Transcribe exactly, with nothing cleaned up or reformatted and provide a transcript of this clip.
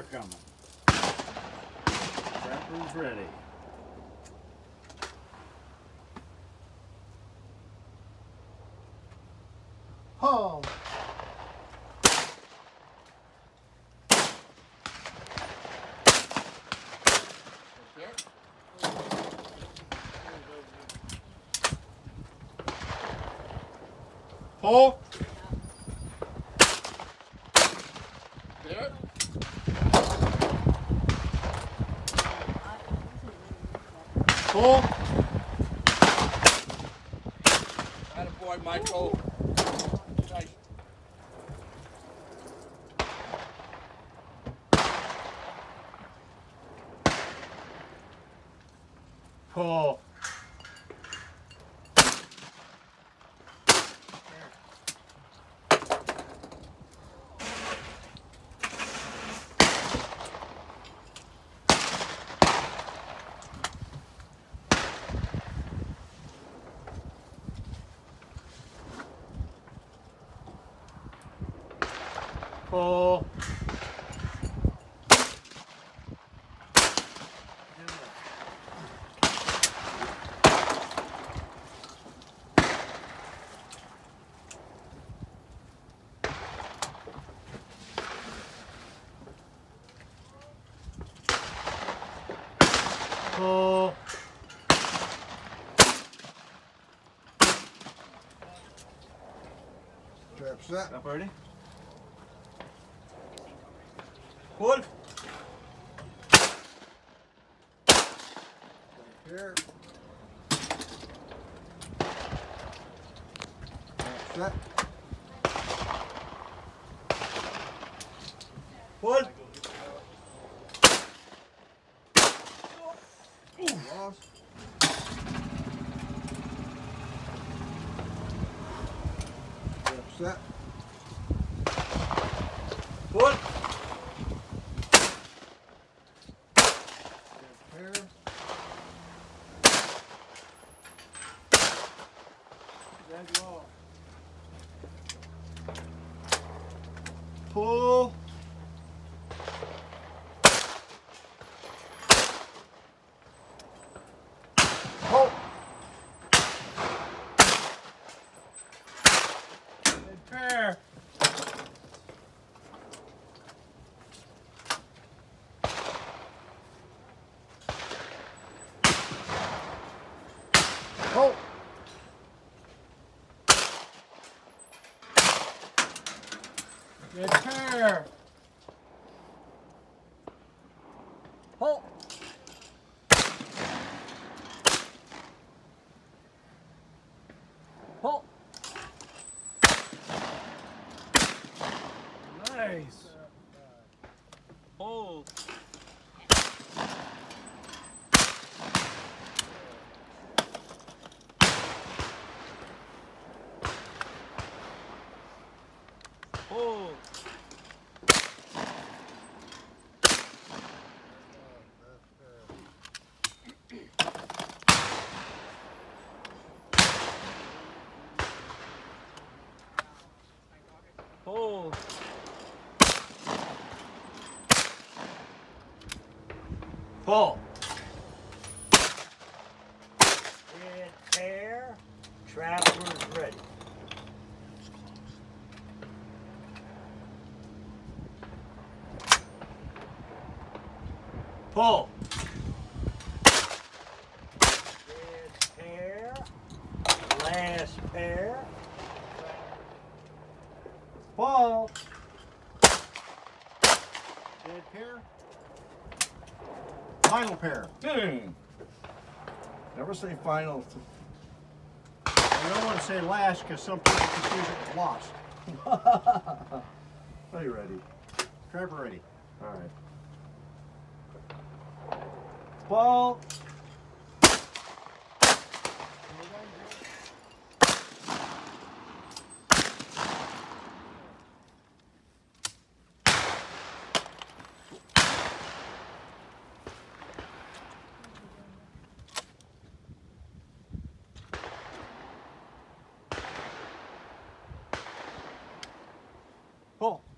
they're coming. Trapper's ready. Oh. Pull. There. Pull. Attaboy, Michael. Nice. Pull. Pull. Pull. Trap set. Up ready? Pull. Here. Trap set. Pull. Lost. Trap set. Pull. Here. Red wall. Pull. Pull. Red pair. Pull. Red pair. Pull. Pull. Nice. Pull. Pull. Pull. Pull. Red pair, trapper's ready. Pull. Red pair, last pair. Pull. Red pair. Final pair. Hmm. Never say final. I don't want to say last because some people confuse it with lost. Are you ready? Trapper ready. All right. Pull. Pull.